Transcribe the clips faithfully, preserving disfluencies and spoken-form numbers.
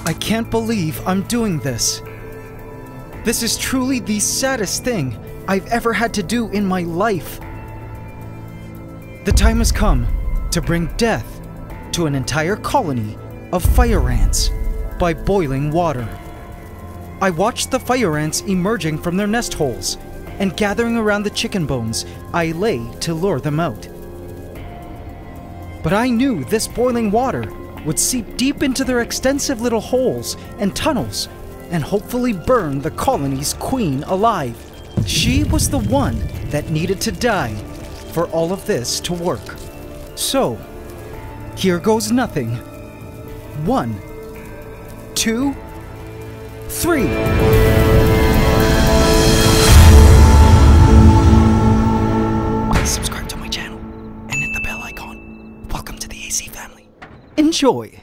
I can't believe I'm doing this. This is truly the saddest thing I've ever had to do in my life. The time has come to bring death to an entire colony of fire ants by boiling water. I watched the fire ants emerging from their nest holes and gathering around the chicken bones I lay to lure them out. But I knew this boiling water would seep deep into their extensive little holes and tunnels and hopefully burn the colony's queen alive. She was the one that needed to die for all of this to work. So, here goes nothing. One, two, three. Subscribe to my channel and hit the bell icon. Welcome to the A C family. Enjoy!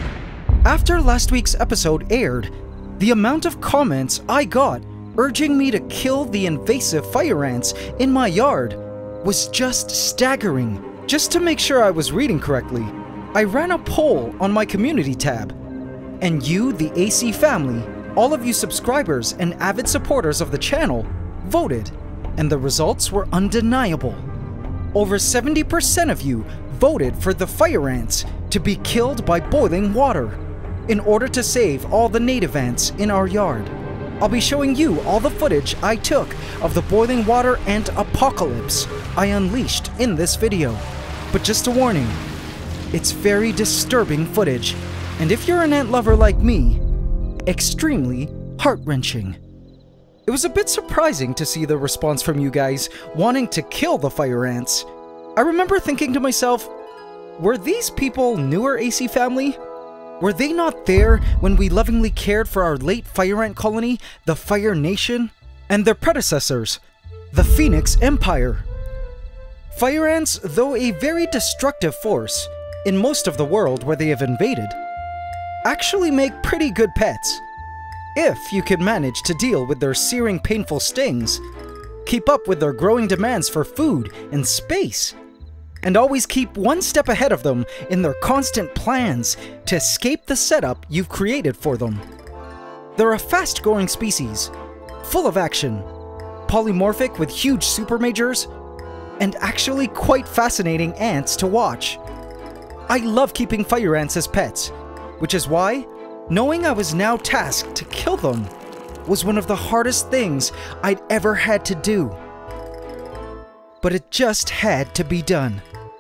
After last week's episode aired, the amount of comments I got urging me to kill the invasive fire ants in my yard was just staggering. Just to make sure I was reading correctly, I ran a poll on my community tab, and you, the A C family, all of you subscribers and avid supporters of the channel, voted, and the results were undeniable. Over seventy percent of you voted for the fire ants to be killed by boiling water in order to save all the native ants in our yard. I'll be showing you all the footage I took of the boiling water ant apocalypse I unleashed in this video. But just a warning, it's very disturbing footage, and if you're an ant lover like me, extremely heart-wrenching. It was a bit surprising to see the response from you guys wanting to kill the fire ants. I remember thinking to myself, were these people newer A C family? Were they not there when we lovingly cared for our late fire ant colony, the Fire Nation, and their predecessors, the Phoenix Empire? Fire ants, though a very destructive force in most of the world where they have invaded, actually make pretty good pets. If you can manage to deal with their searing painful stings, keep up with their growing demands for food and space, and always keep one step ahead of them in their constant plans to escape the setup you've created for them. They're a fast-growing species, full of action, polymorphic with huge supermajors, and actually quite fascinating ants to watch. I love keeping fire ants as pets, which is why, knowing I was now tasked to kill them was one of the hardest things I'd ever had to do. But it just had to be done.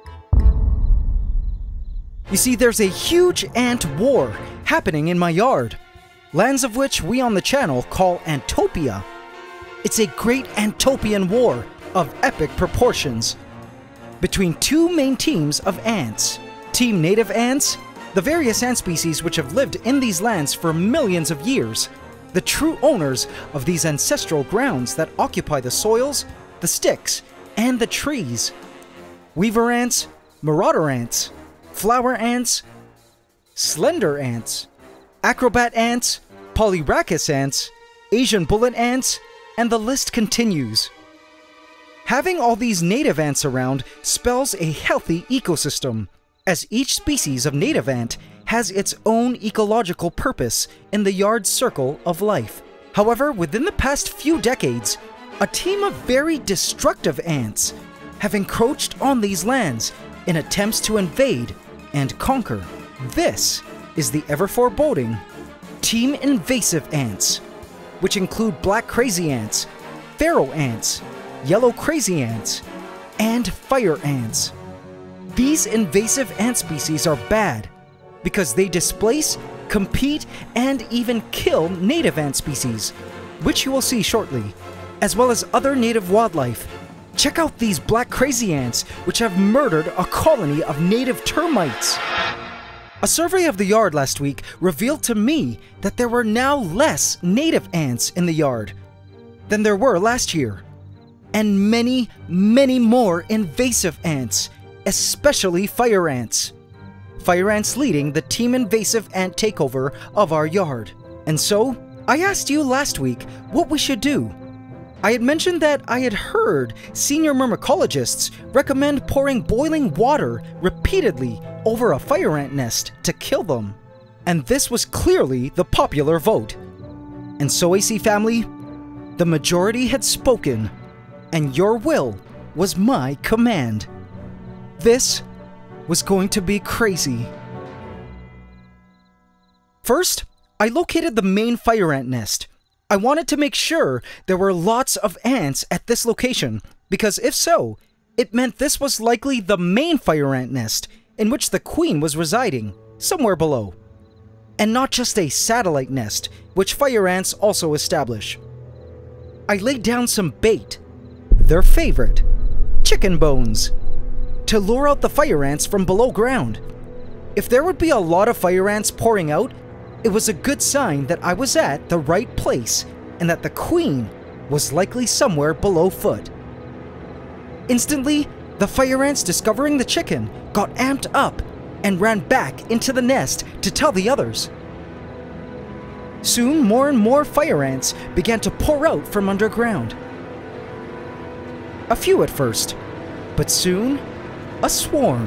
You see, there's a huge ant war happening in my yard, lands of which we on the channel call Antopia. It's a great Antopian war of epic proportions between two main teams of ants. Team native ants, the various ant species which have lived in these lands for millions of years, the true owners of these ancestral grounds that occupy the soils, the sticks, and the trees. Weaver ants, marauder ants, flower ants, slender ants, acrobat ants, polyrachis ants, Asian bullet ants, and the list continues. Having all these native ants around spells a healthy ecosystem, as each species of native ant has its own ecological purpose in the yard's circle of life. However, within the past few decades, a team of very destructive ants have encroached on these lands in attempts to invade and conquer. This is the ever-foreboding Team Invasive Ants, which include black crazy ants, pharaoh ants, yellow crazy ants, and fire ants. These invasive ant species are bad because they displace, compete, and even kill native ant species, which you will see shortly, as well as other native wildlife. Check out these black crazy ants, which have murdered a colony of native termites. A survey of the yard last week revealed to me that there were now less native ants in the yard than there were last year, and many, many more invasive ants, especially fire ants. Fire ants leading the Team Invasive Ant takeover of our yard. And so, I asked you last week what we should do. I had mentioned that I had heard senior myrmecologists recommend pouring boiling water repeatedly over a fire ant nest to kill them. And this was clearly the popular vote. And so, A C family, the majority had spoken, and your will was my command. This was going to be crazy. First, I located the main fire ant nest. I wanted to make sure there were lots of ants at this location, because if so, it meant this was likely the main fire ant nest in which the queen was residing, somewhere below. And not just a satellite nest, which fire ants also establish. I laid down some bait, their favorite, chicken bones, to lure out the fire ants from below ground. If there would be a lot of fire ants pouring out, it was a good sign that I was at the right place and that the queen was likely somewhere below foot. Instantly, the fire ants, discovering the chicken, got amped up and ran back into the nest to tell the others. Soon, more and more fire ants began to pour out from underground. A few at first, but soon, a swarm.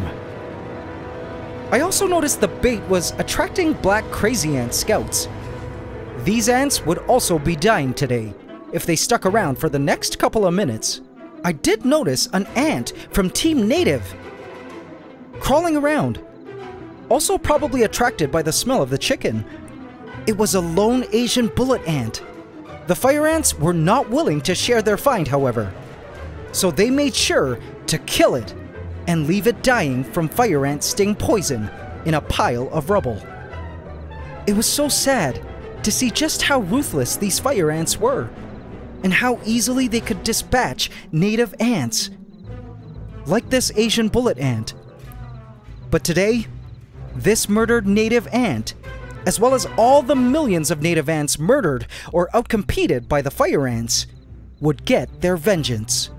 I also noticed the bait was attracting black crazy ant scouts. These ants would also be dying today if they stuck around for the next couple of minutes. I did notice an ant from Team Native crawling around, also probably attracted by the smell of the chicken. It was a lone Asian bullet ant. The fire ants were not willing to share their find, however, so they made sure to kill it and leave it dying from fire ant sting poison in a pile of rubble. It was so sad to see just how ruthless these fire ants were, and how easily they could dispatch native ants, like this Asian bullet ant. But today, this murdered native ant, as well as all the millions of native ants murdered or outcompeted by the fire ants, would get their vengeance.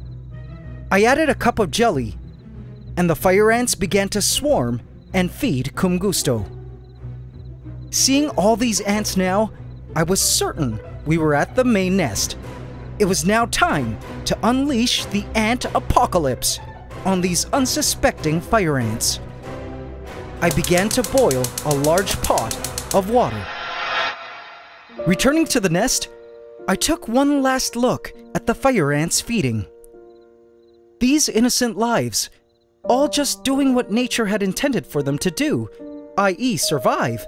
I added a cup of jelly, and the fire ants began to swarm and feed cum gusto. Seeing all these ants now, I was certain we were at the main nest. It was now time to unleash the ant apocalypse on these unsuspecting fire ants. I began to boil a large pot of water. Returning to the nest, I took one last look at the fire ants feeding. These innocent lives, all just doing what nature had intended for them to do, that is survive.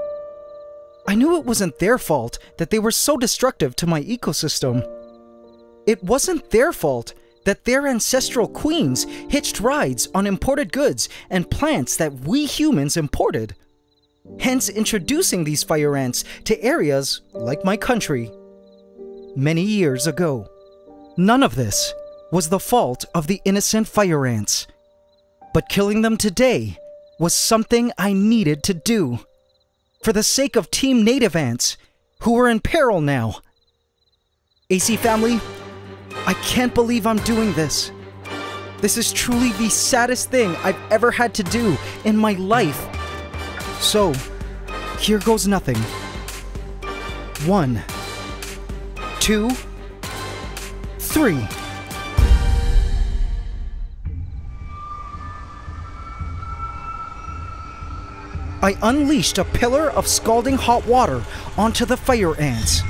I knew it wasn't their fault that they were so destructive to my ecosystem. It wasn't their fault that their ancestral queens hitched rides on imported goods and plants that we humans imported, hence introducing these fire ants to areas like my country many years ago. None of this was the fault of the innocent fire ants, but killing them today was something I needed to do, for the sake of Team Native Ants, who were in peril now. A C family, I can't believe I'm doing this. This is truly the saddest thing I've ever had to do in my life. So, here goes nothing. One, two, three. I unleashed a pillar of scalding hot water onto the fire ants.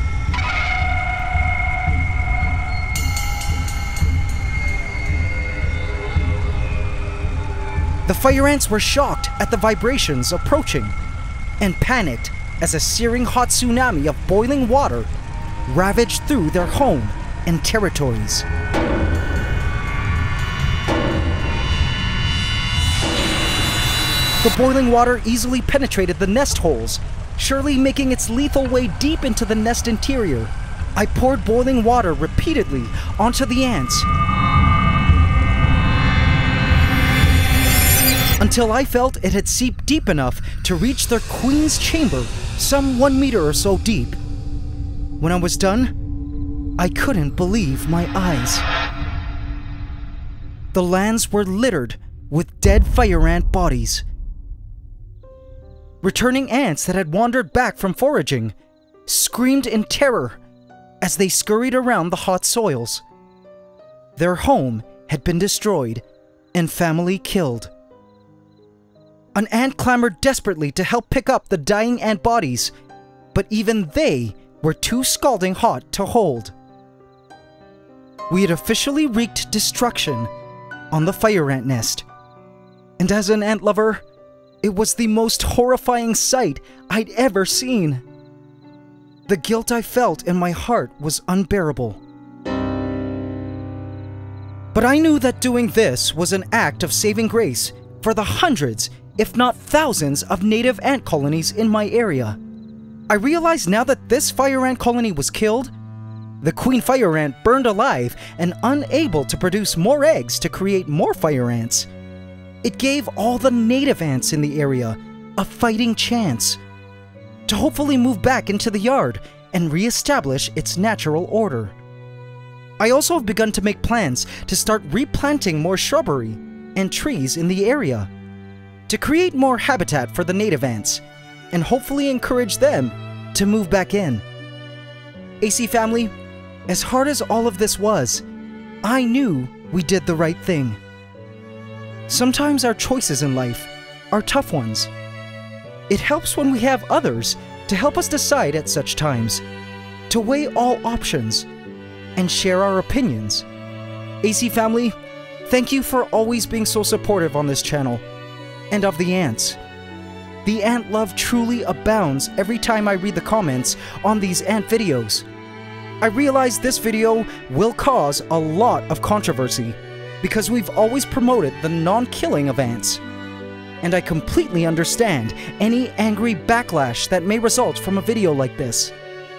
The fire ants were shocked at the vibrations approaching and panicked as a searing hot tsunami of boiling water ravaged through their home and territories. The boiling water easily penetrated the nest holes, surely making its lethal way deep into the nest interior. I poured boiling water repeatedly onto the ants until I felt it had seeped deep enough to reach their queen's chamber, some one meter or so deep. When I was done, I couldn't believe my eyes. The lands were littered with dead fire ant bodies. Returning ants that had wandered back from foraging screamed in terror as they scurried around the hot soils. Their home had been destroyed and family killed. An ant clamored desperately to help pick up the dying ant bodies, but even they were too scalding hot to hold. We had officially wreaked destruction on the fire ant nest. And as an ant lover, it was the most horrifying sight I'd ever seen. The guilt I felt in my heart was unbearable. But I knew that doing this was an act of saving grace for the hundreds, if not thousands, of native ant colonies in my area. I realized now that this fire ant colony was killed, the queen fire ant burned alive and unable to produce more eggs to create more fire ants. It gave all the native ants in the area a fighting chance to hopefully move back into the yard and re-establish its natural order. I also have begun to make plans to start replanting more shrubbery and trees in the area to create more habitat for the native ants and hopefully encourage them to move back in. A C family, as hard as all of this was, I knew we did the right thing. Sometimes our choices in life are tough ones. It helps when we have others to help us decide at such times, to weigh all options and share our opinions. A C family, thank you for always being so supportive on this channel and of the ants. The ant love truly abounds every time I read the comments on these ant videos. I realize this video will cause a lot of controversy because we've always promoted the non-killing of ants. And I completely understand any angry backlash that may result from a video like this.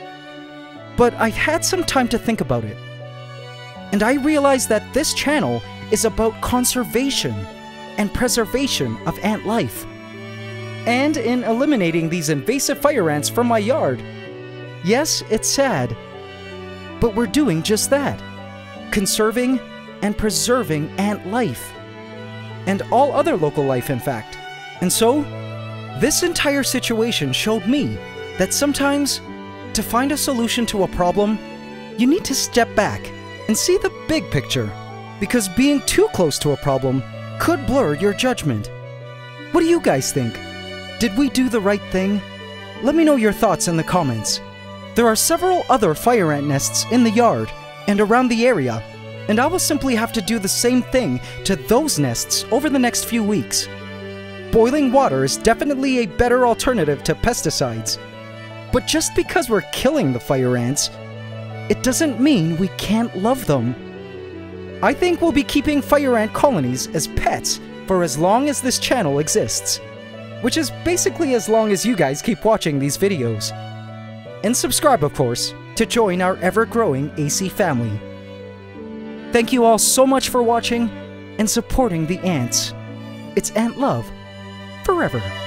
But I had some time to think about it. And I realized that this channel is about conservation and preservation of ant life. And in eliminating these invasive fire ants from my yard. Yes, it's sad, but we're doing just that. Conserving and preserving ant life. And all other local life, in fact. And so, this entire situation showed me that sometimes, to find a solution to a problem, you need to step back and see the big picture, because being too close to a problem could blur your judgment. What do you guys think? Did we do the right thing? Let me know your thoughts in the comments. There are several other fire ant nests in the yard and around the area, and I will simply have to do the same thing to those nests over the next few weeks. Boiling water is definitely a better alternative to pesticides. But just because we're killing the fire ants, it doesn't mean we can't love them. I think we'll be keeping fire ant colonies as pets for as long as this channel exists, which is basically as long as you guys keep watching these videos. And subscribe, of course, to join our ever-growing A C family. Thank you all so much for watching and supporting the ants. It's ant love forever.